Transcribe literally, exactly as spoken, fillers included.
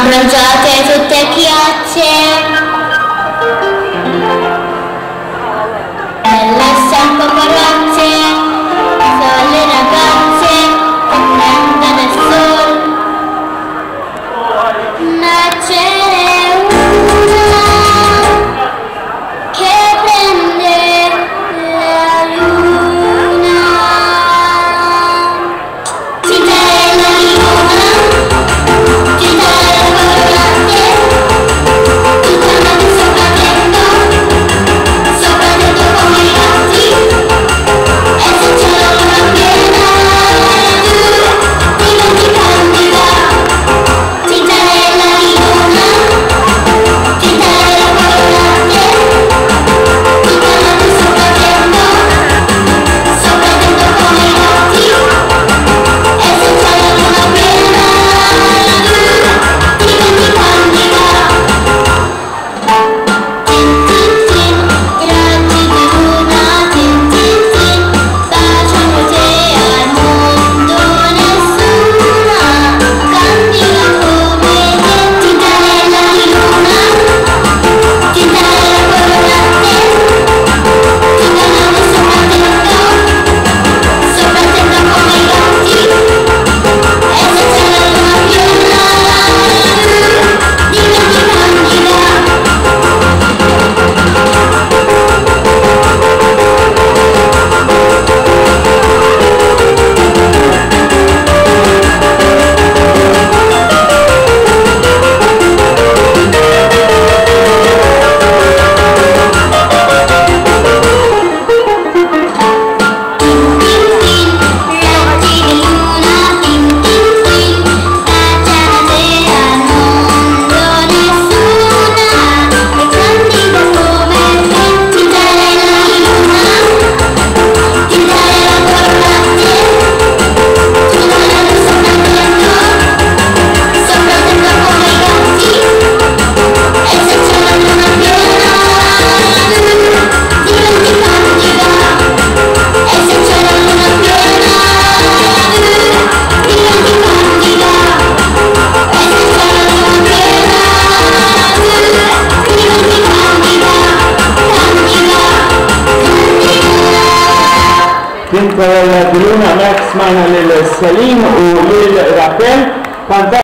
mangiate tutte chiacce, belle sempre parrocce, sono le ragazze che prendono il sol. Ma c'è una che prende la luna. Cittadella di luna, cittadella colorante, tutta la notte sopra tetto, sopra tetto come i gatti, e se c'è la luna piena, tu diventi candida. Cittadella di luna, cittadella colorante, tutta la notte sopra tetto, sopra tetto come i gatti, e se c'è la luna piena, tu diventi candida. Tin tin tin, raggi di luna, tin tin tin, baciano te al mondo, nessuna candida come te. Cittadella di luna, cittadella colorante, tutta la notte sopra tetto, sopra tetto come i gatti, e se c'è la luna piena, tu diventi candida. Tin tin tin, raggi di luna, tin tin tin, baciano te al mondo, nessuna è candida come te. Cittadella di luna, cittadella colorante, tutta la notte sopra tetto, sopra tetto come i gatti, e se c'è la luna piena, tu diventi candida. E se c'è la luna piena, tu diventi candida. E se c'è la luna piena, tu diventi candida, candida, candida. Tinta di luna Max Mann lil Salim u lil Rappel.